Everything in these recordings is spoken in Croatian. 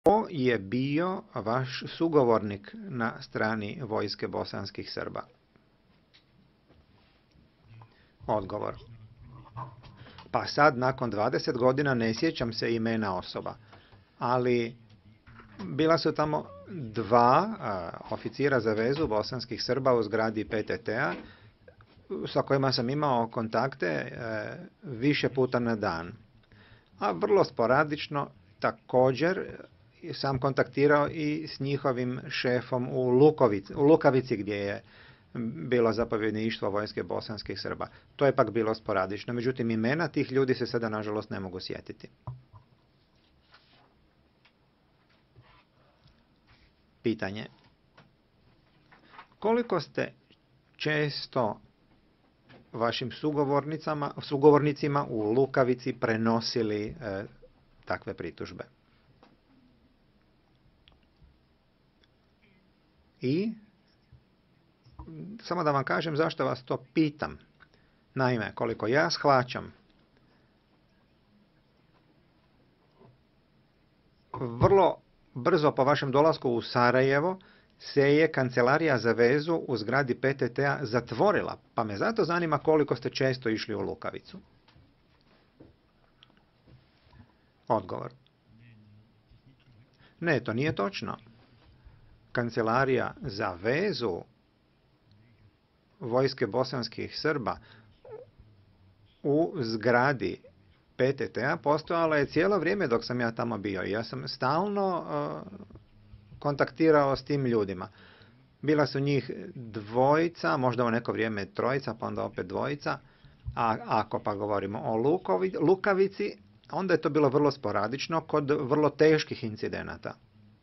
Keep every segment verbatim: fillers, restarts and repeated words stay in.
Ko je bio vaš sugovornik na strani vojske bosanskih Srba? Odgovor. Pa sad, nakon dvadeset godina, ne sjećam se imena osoba, ali bila su tamo dva a, oficira za vezu bosanskih Srba u zgradi P T T-a sa kojima sam imao kontakte e, više puta na dan. A vrlo sporadično također sam kontaktirao i s njihovim šefom u, Lukovici, u Lukavici gdje je bilo zapovjedništvo vojske bosanskih Srba. To je pak bilo sporadično. Međutim, imena tih ljudi se sada nažalost ne mogu sjetiti. Pitanje. Koliko ste često vašim sugovornicama, sugovornicima u Lukavici prenosili e, takve pritužbe? I samo da vam kažem zašto vas to pitam. Naime, koliko ja shvaćam, vrlo brzo po vašem dolasku u Sarajevo se je kancelarija za vezu u zgradi P T T-a zatvorila, pa me zato zanima koliko ste često išli u Lukavicu. Odgovor. Ne, to nije točno. Kancelarija za vezu vojske bosanskih Srba u zgradi P T T-a postojala je cijelo vrijeme dok sam ja tamo bio. Ja sam stalno uh, kontaktirao s tim ljudima. Bila su njih dvojica, možda u neko vrijeme trojica, pa onda opet dvojica. A ako pa govorimo o Lukovi, Lukavici, onda je to bilo vrlo sporadično kod vrlo teških incidenata.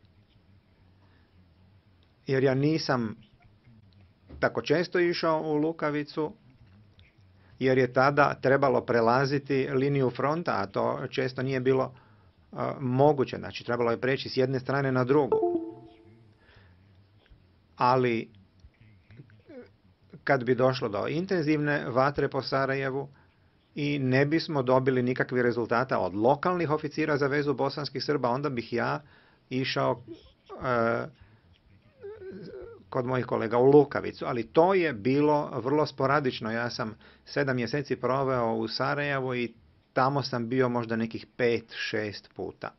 Jer ja nisam tako često išao u Lukavicu, jer je tada trebalo prelaziti liniju fronta, a to često nije bilo uh, moguće. Znači, trebalo je preći s jedne strane na drugu. Ali, kad bi došlo do intenzivne vatre po Sarajevu i ne bismo dobili nikakvih rezultata od lokalnih oficira za vezu bosanskih Srba, onda bih ja išao uh, kod mojih kolega u Lukavicu, ali to je bilo vrlo sporadično. Ja sam sedam mjeseci proveo u Sarajevu i tamo sam bio možda nekih pet, šest puta.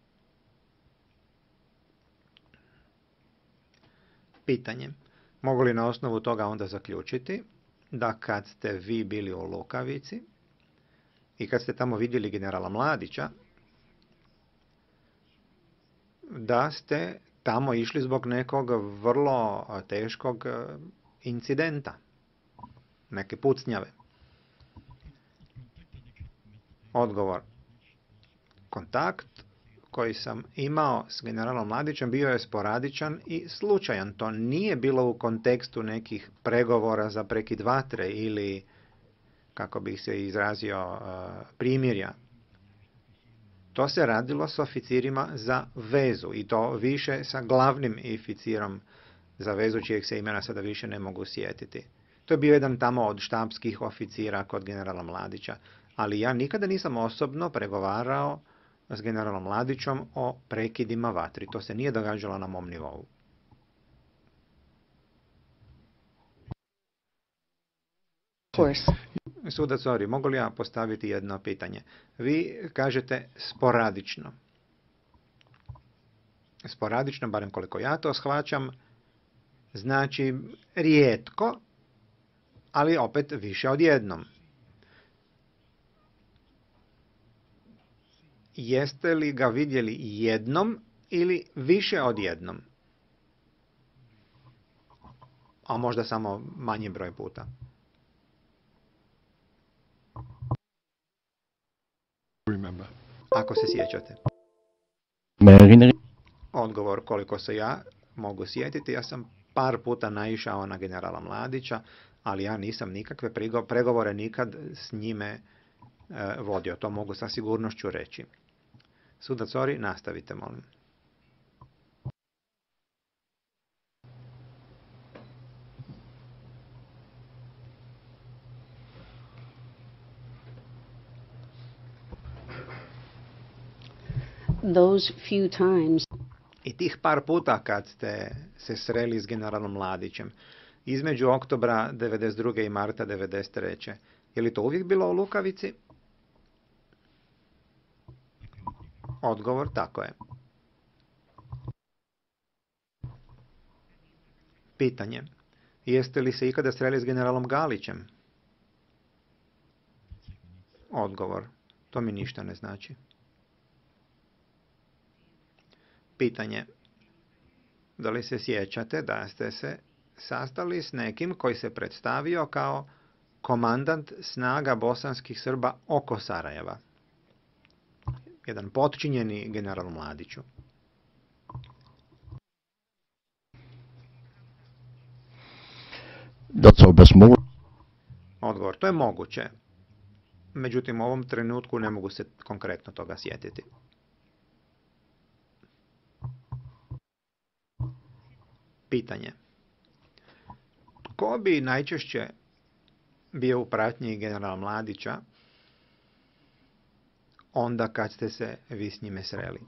Pitanje. Mogu li na osnovu toga onda zaključiti da kad ste vi bili u Lukavici i kad ste tamo vidjeli generala Mladića, da ste tamo išli zbog nekog vrlo teškog incidenta, neke pucnjave? Odgovor. Kontakt koji sam imao s generalom Mladićem bio je sporadičan i slučajan. To nije bilo u kontekstu nekih pregovora za prekid vatre ili, kako bih se izrazio, primirja. To se radilo s oficirima za vezu i to više sa glavnim oficirom za vezu, čijeg se imena sada više ne mogu sjetiti. To je bio jedan tamo od štabskih oficira kod generala Mladića, ali ja nikada nisam osobno pregovarao s generalom Mladićom o prekidima vatri. To se nije događalo na mom nivou. Sudac Ori, mogu li ja postaviti jedno pitanje? Vi kažete sporadično. Sporadično, barem koliko ja to shvaćam, znači rijetko, ali opet više od jednom. Jeste li ga vidjeli jednom ili više od jednom? A možda samo manji broj puta. Remember. Ako se sjećate. Odgovor, koliko se ja mogu sjetiti, ja sam par puta naišao na generala Mladića, ali ja nisam nikakve pregovore nikad s njime e, vodio. To mogu sa sigurnošću reći. Sudac Ori, nastavite, molim. Those few times. I tih par puta kad ste se sreli s generalom Mladićem, između oktobra devedeset druge i marta devedeset treće. Je li to uvijek bilo u Lukavici? Odgovor, tako je. Pitanje. Jeste li se ikada sreli s generalom Galićem? Odgovor. To mi ništa ne znači. Pitanje. Da li se sjećate da ste se sastali s nekim koji se predstavio kao komandant snaga bosanskih Srba oko Sarajeva? Jedan potčinjeni general Mladiću. Dat zou best mogelijk. Odgovor, to je moguće. Međutim, u ovom trenutku ne mogu se konkretno toga sjetiti. Pitanje. Tko bi najčešće bio u pratnji generala Mladića onda kad ste se vi s njime sreli?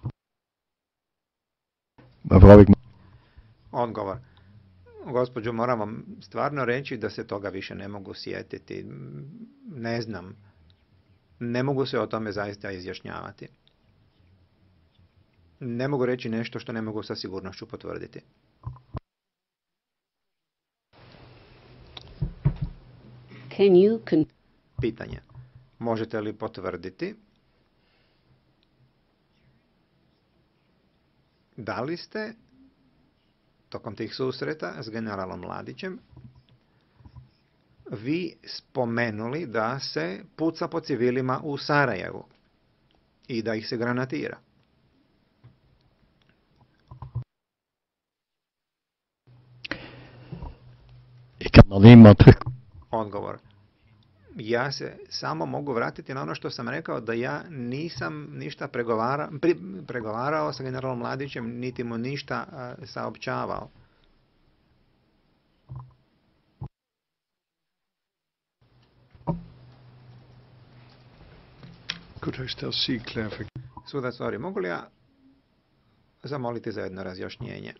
Mevrouw, ik... Odgovor. Gospođo, moram vam stvarno reći da se toga više ne mogu sjetiti. Ne znam. Ne mogu se o tome zaista izjašnjavati. Ne mogu reći nešto što ne mogu sa sigurnošću potvrditi. Can you con- Pitanje. Možete li potvrditi da li ste tokom tih susreta s generalom Mladićem vi spomenuli da se puca po civilima u Sarajevu i da ih se granatira? Ik kan alleen maar terug. Odgovor. Ja se samo mogu vratiti na ono što sam rekao, da ja nisam ništa pregovara, pri, pregovarao sa generalom Mladićem, niti mu ništa uh, saopćavao. Could I still see clarification? Sudac Ori, mogu li ja zamoliti za jedno razjašnjenje?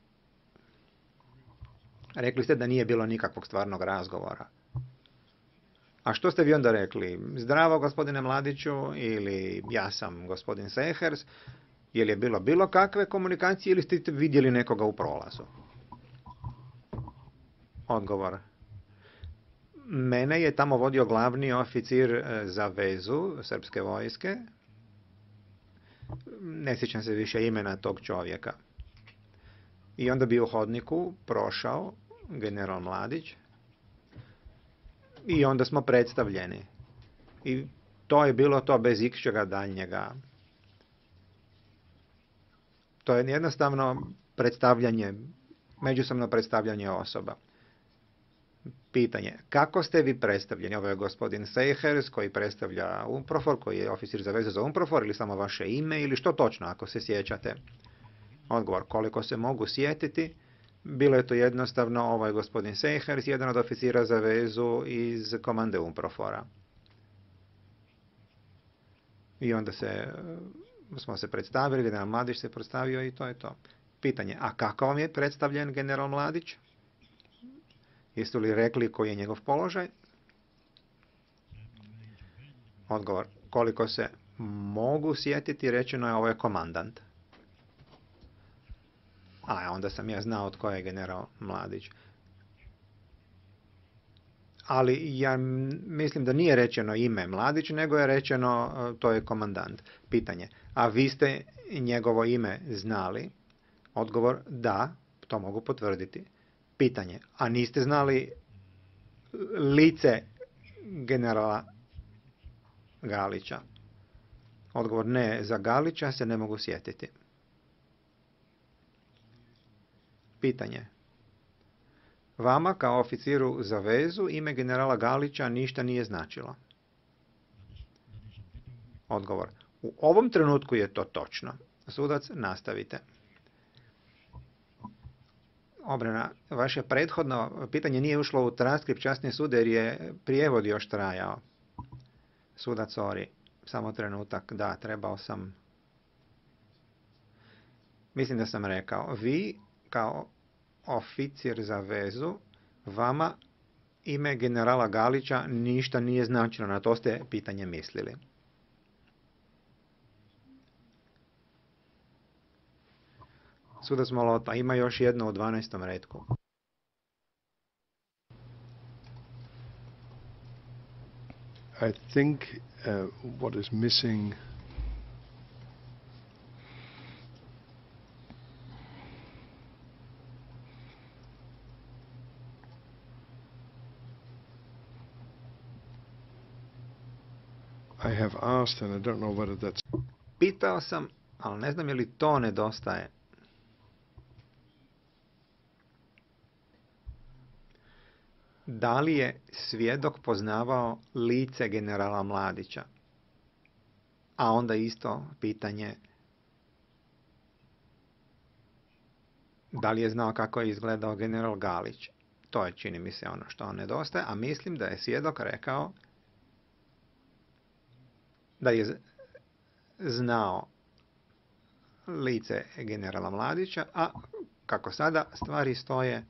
Rekli ste da nije bilo nikakvog stvarnog razgovora. A što ste vi onda rekli? Zdravo, gospodine Mladiću, ili ja sam gospodin Sehers? Je li je bilo bilo kakve komunikacije ili ste vidjeli nekoga u prolazu? Odgovor. Mene je tamo vodio glavni oficir za vezu srpske vojske. Ne sjećam se više imena tog čovjeka. I onda bi u hodniku prošao general Mladić i onda smo predstavljeni. I to je bilo to bez ikčega daljnjega. To je jednostavno predstavljanje, međusobno predstavljanje osoba. Pitanje, kako ste vi predstavljeni? Ovo je gospodin Sejhers koji predstavlja UNPROFOR, koji je oficir za vezu za UNPROFOR, ili samo vaše ime, ili što točno, ako se sjećate? Odgovor, koliko se mogu sjetiti, bilo je to jednostavno, ovo je gospodin Sejhers, jedan od oficira za vezu iz komande UNPROFOR-a. I onda se, smo se predstavili, general Mladić se predstavio i to je to. Pitanje, a kako vam je predstavljen general Mladić? Jeste li rekli koji je njegov položaj? Odgovor, koliko se mogu sjetiti, rečeno je ovo je komandant. A onda sam ja znao tko je general Mladić. Ali ja mislim da nije rečeno ime Mladić, nego je rečeno to je komandant. Pitanje, a vi ste njegovo ime znali? Odgovor, da, to mogu potvrditi. Pitanje, a niste znali lice generala Galića? Odgovor, ne, za Galića se ne mogu sjetiti. Pitanje, vama kao oficiru za vezu ime generala Galića ništa nije značilo? Odgovor, u ovom trenutku je to točno. Sudac, nastavite. Obrana, vaše prethodno pitanje nije ušlo u transkript časni sud jer je prijevod još trajao. Sudac, sorry, samo trenutak, da, trebao sam... Mislim da sam rekao, vi kao oficir za vezu, vama ime generala Galića ništa nije značilo, na to ste pitanje mislili. Sudac Molota, ima još jedno u dvanaestom retku. I think uh, what is missing I have asked, and I don't know whether that's Pitao sam, ali ne znam je li to nedostaje. Da li je svjedok poznavao lice generala Mladića? A onda isto pitanje, da li je znao kako je izgledao general Galić? To je, čini mi se, ono što nedostaje, a mislim da je svjedok rekao da je znao lice generala Mladića, a kako sada stvari stoje,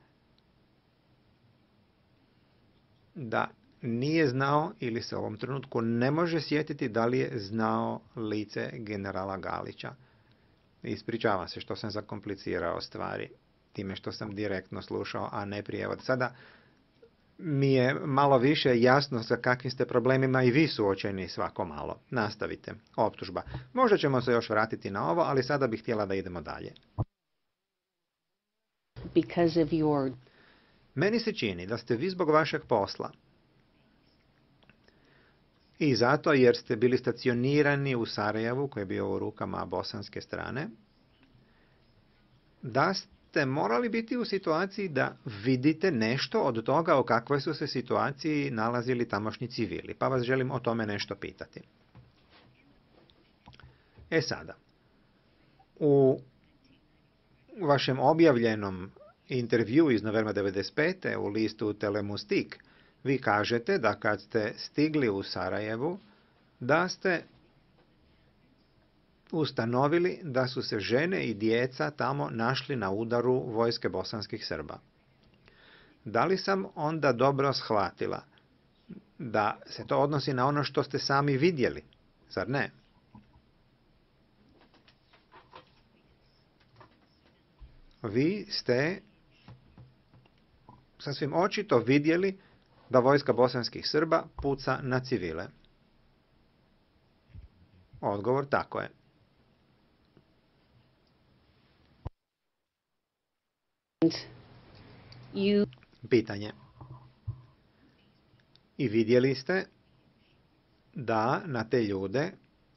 da nije znao ili se u ovom trenutku ne može sjetiti da li je znao lice generala Galića. Ispričavam se što sam zakomplicirao stvari time što sam direktno slušao, a ne prijevod. Sada mi je malo više jasno sa kakvim ste problemima i vi suočeni svako malo. Nastavite. Optužba. Možda ćemo se još vratiti na ovo, ali sada bih htjela da idemo dalje. Because of your Meni se čini da ste vi zbog vašeg posla i zato jer ste bili stacionirani u Sarajevu, koji je bio u rukama bosanske strane, da ste morali biti u situaciji da vidite nešto od toga o kakvoj su se situaciji nalazili tamošnji civili. Pa vas želim o tome nešto pitati. E sada, u vašem objavljenom intervju iz novembra devedeset pete u listu Telemustik, vi kažete da kad ste stigli u Sarajevu, da ste ustanovili da su se žene i djeca tamo našli na udaru vojske bosanskih Srba. Da li sam onda dobro shvatila da se to odnosi na ono što ste sami vidjeli, zar ne? Vi ste sasvim očito vidjeli da vojska bosanskih Srba puca na civile. Odgovor, tako je. you Pitanje. I vidjeli ste da na te ljude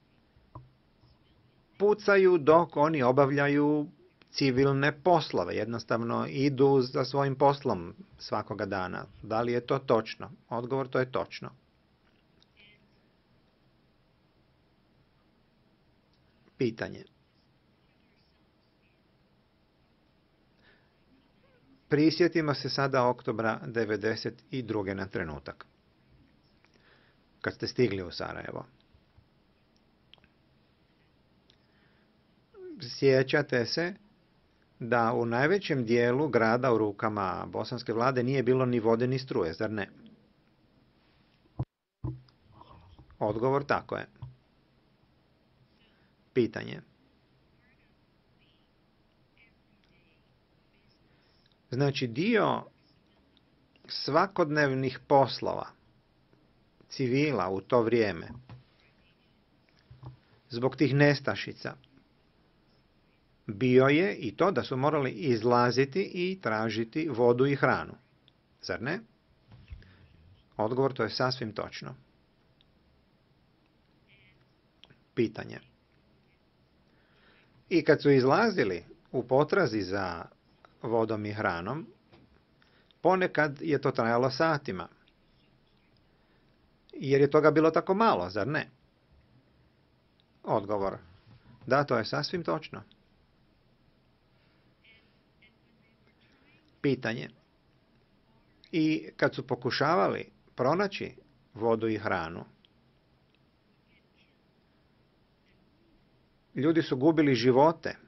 pucaju dok oni obavljaju civilne poslove, jednostavno idu za svojim poslom svakoga dana. Da li je to točno? Odgovor, to je točno. Pitanje. Prisjetimo se sada oktobra devedeset druge na trenutak, kad ste stigli u Sarajevo. Sjećate se da u najvećem dijelu grada u rukama bosanske vlade nije bilo ni vode ni struje, zar ne? Odgovor, tako je. Pitanje. Znači, dio svakodnevnih poslova civila u to vrijeme, zbog tih nestašica, bio je i to da su morali izlaziti i tražiti vodu i hranu. Zar ne? Odgovor, to je sasvim točno. Pitanje. I kad su izlazili u potrazi za vodom i hranom, ponekad je to trajalo satima. Jer je toga bilo tako malo, zar ne? Odgovor. Da, to je sasvim točno. Pitanje. I kad su pokušavali pronaći vodu i hranu, ljudi su gubili živote